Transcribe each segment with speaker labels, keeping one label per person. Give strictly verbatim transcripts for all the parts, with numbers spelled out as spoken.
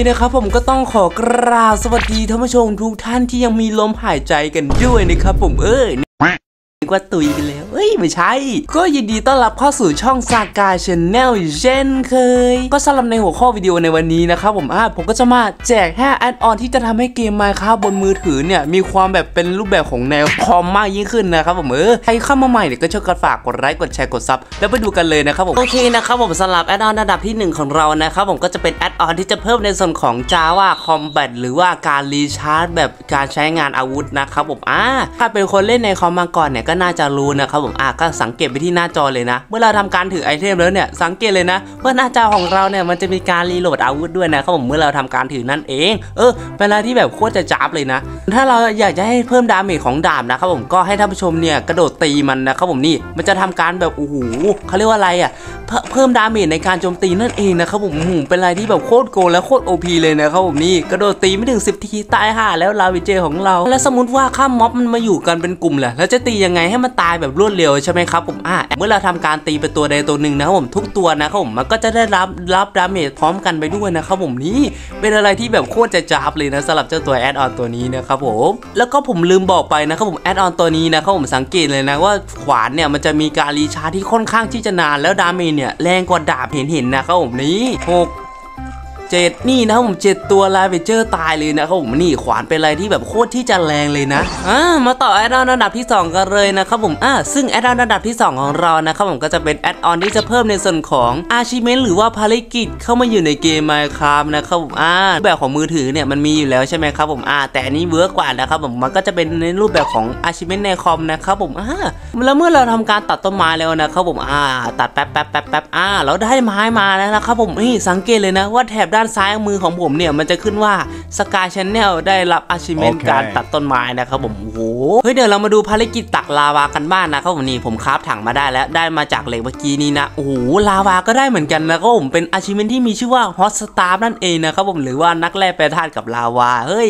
Speaker 1: นะครับผมก็ต้องขอกราบสวัสดีท่านผู้ชมทุกท่านที่ยังมีลมหายใจกันด้วยนะครับผมเอ้ยว่าตุยกันแล้วเอ้ยไม่ใช่ก็ยินดีต้อนรับเข้าสู่ช่องซากาชาแนลเช่นเคยก็สำหรับในหัวข้อวิดีโอในวันนี้นะครับผมอ่ะผมก็จะมาแจกห้าแอดออนที่จะทำให้เกม Minecraft บนมือถือเนี่ยมีความแบบเป็นรูปแบบของแนวคอมมากยิ่งขึ้นนะครับผมเออใครเข้ามาใหม่เนี่ยก็ช่วยกันฝากกดไลค์กดแชร์กดซับแล้วไปดูกันเลยนะครับผมโอเคนะครับผมสำหรับแอดออนระดับที่หนึ่งของเรานะครับผมก็จะเป็นแอดออนที่จะเพิ่มในส่วนของ Java Combat หรือว่าการรีชาร์จแบบการใช้งานอาวุธนะครับผมอ่ะถ้าเป็นคนเล่นในคอมมาก่อนเนี่ยก็น่าจะรู้นะครับผมอ่ะก็สังเกตไปที่หน้าจอเลยนะเมื่อเราทำการถือไอเทมแล้วเนี่ยสังเกตเลยนะว่าหน้าจอของเราเนี่ยมันจะมีการรีโหลดอาวุธด้วยนะครับผมเมื่อเราทำการถือนั่นเองเออเป็นอะไรที่แบบโคตรจะจับเลยนะถ้าเราอยากจะให้เพิ่มดาเมจของดาบนะครับผมก็ให้ท่านผู้ชมเนี่ยกระโดดตีมันนะครับผมนี่มันจะทำการแบบโอ้โหเขาเรียกว่าอะไรอ่ะเพิ่มดาเมจในการโจมตีนั่นเองนะครับผมเป็นอะไรที่แบบโคตรโกงและโคตรโอพีเลยนะครับผมนี่กระโดดตีไม่ถึงสิบทีตายห่าแล้วลาวิเจของเราแล้วสมมติว่าข้ามม็อบมันมาอยู่กันเป็นกลุ่มแหละแล้วจะตียังไงให้มันตายแบบรวดเร็วใช่ไหมครับผมอ่ะเมื่อเราทำการตีไปตัวใดตัวหนึ่งนะครับผมทุกตัวนะครับผมมันก็จะได้รับรับดาเมจพร้อมกันไปด้วยนะครับผมนี่เป็นอะไรที่แบบโคตรจะจับเลยนะสำหรับเจ้าตัวแอดออนตัวนี้นะครับผมแล้วก็ผมลืมบอกไปนะครับผมแอดออนตัวนี้นะครับผมสังเกตเลยนะว่าขวานเนี่ยมันจะมีการรีชาร์จที่ค่อนข้างที่จะนานแล้วดาเมจเนี่ยแรงกว่าดาบเห็นเห็นนะครับผมนี่หกเจ็ดนี่นะผมเจ็ดตัวลาเวเจอร์ตายเลยนะครับผมนี่ขวานเป็นอะไรที่แบบโคตรที่จะแรงเลยนะอ่ามาต่อแอดออนระดับที่สองกันเลยนะครับผมอ่าซึ่งแอดออนระดับที่สองของเรานะครับผมก็จะเป็นแอดออนที่จะเพิ่มในส่วนของ achievement หรือว่าภารกิจเข้ามาอยู่ในเกม Minecraft นะครับผมอ่าแบบของมือถือเนี่ยมันมีอยู่แล้วใช่ไหมครับผมอ่าแต่อันนี้เวิร์กกว่านะครับผมมันก็จะเป็นในรูปแบบของ achievement ในคอมนะครับผมอ่าแล้วเมื่อเราทำการตัดต้นไม้แล้วนะครับผมอ่าตัดแป๊บแป๊บแป๊บแป๊บอ่าเราได้ไม้มาแล้วนะครับผมนี่สังเกตเลยนะว่าแถบด้านซ้ายมือของผมเนี่ยมันจะขึ้นว่า Sky Channel ได้รับ achievement การตัดต้นไม้นะครับผมโอ้โหเฮ้ยเดี๋ยวเรามาดูภารกิจตักลาวากันบ้างนะครับผมนี่ผมคราฟถังมาได้แล้วได้มาจากเหล็กเมื่อกี้นี้นะโอ้โหลาวาก็ได้เหมือนกันนะครับผมเป็น achievement ที่มีชื่อว่า Hot Star นั่นเองนะครับผมหรือว่านักแร่แปรธาตุกับลาวาเฮ้ย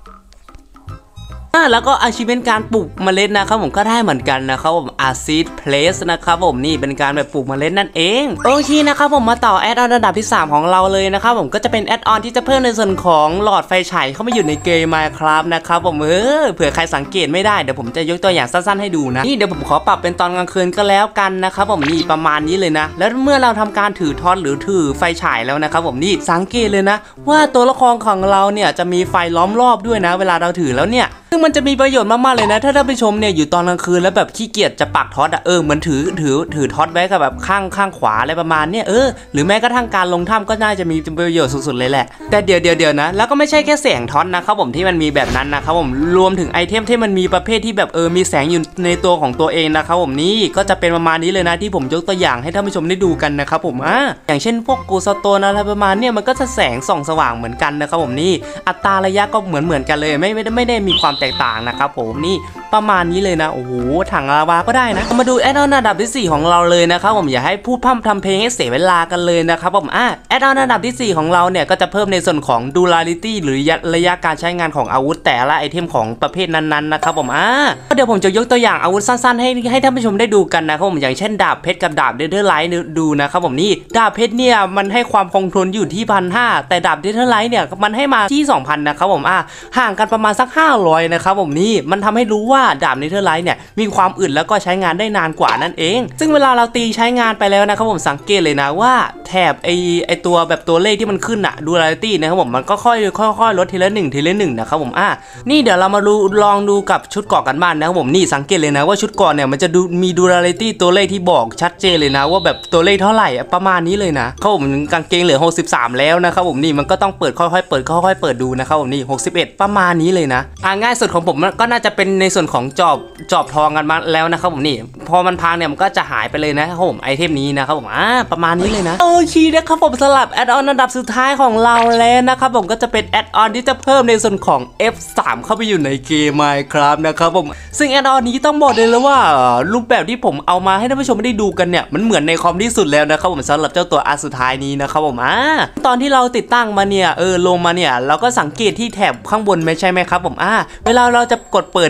Speaker 1: แล้วก็อาชีพเป็นการปลูกเมล็ดนะครับผมก็ได้เหมือนกันนะครับผมอาซีดเพลสนะครับผมนี่เป็นการแบบปลูกเมล็ดนั่นเองโอเคนะครับผมมาต่อแอดออนระดับที่สามของเราเลยนะครับผมก็จะเป็นแอดออนที่จะเพิ่มในส่วนของหลอดไฟฉายเข้ามาอยู่ในเกม Minecraft นะครับผมเออเผื่อใครสังเกตไม่ได้เดี๋ยวผมจะยกตัวอย่างสั้นๆให้ดูนะนี่เดี๋ยวผมขอปรับเป็นตอนกลางคืนก็แล้วกันนะครับผมนี่ประมาณนี้เลยนะแล้วเมื่อเราทำการถือทอดหรือถือไฟฉายแล้วนะครับผมนี่สังเกตเลยนะว่าตัวละครของเราเนี่ยจะมีไฟล้อมรอบด้วยนะเวลาเราถือแล้วเนี่ยซึ่งมันจะมีประโยชน์มากๆเลยนะถ้าท่านผู้ชมเนี่ยอยู่ตอนกลางคืนแล้วแบบขี้เกียจจะปักท็อตอะเออเหมือนถือถือถือท็อตไว้กับแบบข้างข้างขวาอะไรประมาณเนี้ยเออหรือแม้กระทั่งการลงถ้ำก็น่าจะมีประโยชน์สุดๆเลยแหละแต่เดี๋ยวเดี๋ยวเดี๋ยวนะแล้วก็ไม่ใช่แค่แสงท็อตนะครับผมที่มันมีแบบนั้นนะครับผมรวมถึงไอเทมที่มันมีประเภทที่แบบเออมีแสงอยู่ในตัวของตัวเองนะครับผมนี่ก็จะเป็นประมาณนี้เลยนะที่ผมยกตัวอย่างให้ท่านผู้ชมได้ดูกันนะครับผมอ่ะอย่างเช่นพวกกูสโตนอะไรประมาณเนี้ยมันก็จะแสงส่องสว่างเหมือนกันนะครับผมนี่อัตราระยะก็เหมือนเหมือนกันเลยไม่ไม่ได้ไม่ได้มีความแตกต่างนะครับผมนี่ประมาณนี้เลยนะโอ้โหถังลาวาก็ได้นะมาดูแอดออนระดับที่สี่ของเราเลยนะครับผมอย่าให้พูดพร่ำทำเพลงให้เสียเวลากันเลยนะครับผมอ่ะแอดออนระดับที่สี่ของเราเนี่ยก็จะเพิ่มในส่วนของ durability หรือระยะการใช้งานของอาวุธแต่ละไอเทมของประเภทนั้นๆนะครับผมอ่ะเดี๋ยวผมจะยกตัวอย่างอาวุธสั้นๆให้ให้ท่านผู้ชมได้ดูกันนะครับผมอย่างเช่นดาบเพชรกับดาบเดเธอร์ไลท์ดูนะครับผมนี่ดาบเพชรเนี่ยมันให้ความคงทนอยู่ที่พันห้าแต่ดาบเดเธอร์ไลท์เนี่ยมันให้มาที่สองพันนะครับผมอ่ะห่างกันประมาณสักห้าร้อยนะครับผมนี่มันทำให้รู้ว่าดาบเนเธอร์ไลท์เนี่ยมีความอึดแล้วก็ใช้งานได้นานกว่านั่นเองซึ่งเวลาเราตีใช้งานไปแล้วนะครับผมสังเกตเลยนะว่าแถบไอไอตัวแบบตัวเลขที่มันขึ้นอะดูราลิตี้นะครับผมมันก็ค่อยค่อยๆลดทีละหนึ่งทีละหนึ่งนะครับผมอ่ะนี่เดี๋ยวเรามาดูลองดูกับชุดเกราะกันบ้างนะครับผมนี่สังเกตเลยนะว่าชุดเกราะเนี่ยมันจะดูมีดูราลิตี้ตัวเลขที่บอกชัดเจนเลยนะว่าแบบตัวเลขเท่าไหร่ประมาณนี้เลยนะครับผมกางเกงเหลือหกสิบสามแล้วนะครับผมนี่มันก็ต้องเปิดค่อยๆเปิดค่อยๆเปิดดูนะครับผมนี่หกสิบเอ็ดประมาณนี้เลยนะอ่ะง่ายสุดของผมก็น่าจะเป็นในส่วนของจอบจอบทองกันมาแล้วนะครับผมนี่พอมันพังเนี่ยมันก็จะหายไปเลยนะครับผมไอเทมนี้นะครับผมอ่าประมาณนี้เลยนะโอเคนะครับผมสลับแอดออนอันดับสุดท้ายของเราแล้วนะครับผมก็จะเป็นแอดออนที่จะเพิ่มในส่วนของ เอฟ สาม เข้าไปอยู่ในเกม Minecraft นะครับผมซึ่งแอดออนนี้ต้องบอกเลยแล้วว่ารูปแบบที่ผมเอามาให้ท่านผู้ชมได้ดูกันเนี่ยมันเหมือนในคอมที่สุดแล้วนะครับผมสำหรับเจ้าตัวอันสุดท้ายนี้นะครับผมอ่าตอนที่เราติดตั้งมาเนี่ยเออลงมาเนี่ยเราก็สังเกตที่แถบข้างบนไม่ใช่ไหมครับผมอ่าเวลาเราจะกดเปิดเนี่ยกดไปที่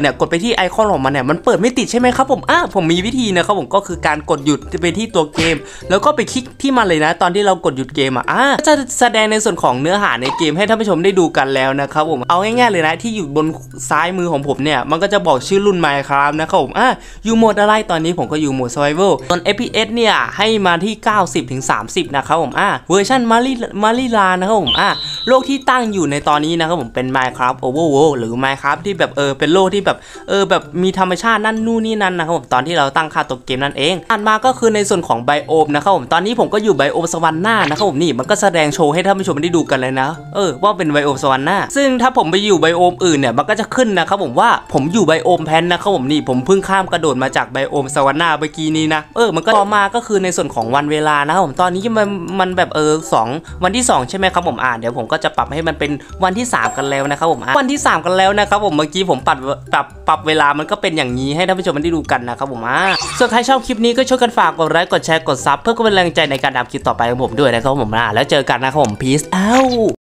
Speaker 1: ที่ไอคอนของมันเนี่ยมันเปิดไม่ติดใช่ไหมครับผมอ่ะผมมีวิธีนะครับผมก็คือการกดหยุดไปที่ตัวเกมแล้วก็ไปคลิกที่มันเลยนะตอนที่เรากดหยุดเกมอ่ะอ่ะจะแสดงในส่วนของเนื้อหาในเกมให้ท่านผู้ชมได้ดูกันแล้วนะครับผมเอาง่ายๆเลยนะที่อยู่บนซ้ายมือของผมเนี่ยมันก็จะบอกชื่อรุ่น Minecraft นะครับผมอ่ะอยู่โหมดอะไรตอนนี้ผมก็อยู่โหมด Survival ส่วน เอฟ พี เอส เนี่ยให้มาที่ เก้าสิบถึงสามสิบ นะครับผมอ่ะเวอร์ชันมาริมาริลานะครับผมอ่ะโลกที่ตั้งอยู่ในตอนนี้นะครับผมเป็น Minecraft Overworld หรือ Minecraft ที่แบบเออเป็นโลกที่แบบเออแบบมีธรรมชาตินั่นนู่นนี่นั่นนะครับผมตอนที่เราตั้งค่าตัวเกมนั่นเองถัดมาก็คือในส่วนของไบโอมนะครับผมตอนนี้ผมก็อยู่ไบโอมสวรรค์หน้านะครับผมนี่มันก็แสดงโชว์ให้ท่านผู้ชมได้ดูกันเลยนะเออว่าเป็นไบโอมสวรรค์หน้าซึ่งถ้าผมไปอยู่ไบโอมอื่นเนี่ยมันก็จะขึ้นนะครับผมว่าผมอยู่ไบโอมแพนนะครับผมนี่ผมเพิ่งข้ามกระโดดมาจากไบโอมสวรรค์หน้าเมื่อกี้นี้นะเออมันก็ต่อมาก็คือในส่วนของวันเวลานะครับผมตอนนี้มันมันแบบเออสองวันที่สองใช่ไหมครับผมอ่าเดี๋ยวผมก็จะปรับให้มันเป็นวันที่สามกันแล้วนะครับผมวันที่สามกันแล้วนะครับผมเมื่อกี้ผมปรับปรับปรับเวลามันก็เป็นอย่างนี้ให้ท่านผู้ชมได้ดูกันนะครับผมอ่าส่วนใครชอบคลิปนี้ก็ช่วยกันฝากกดไลค์กดแชร์กดซับเพื่อเป็นแรงใจในการทำคลิปต่อไปของผมด้วยนะครับผมอ่าแล้วเจอกันนะครับผม peace out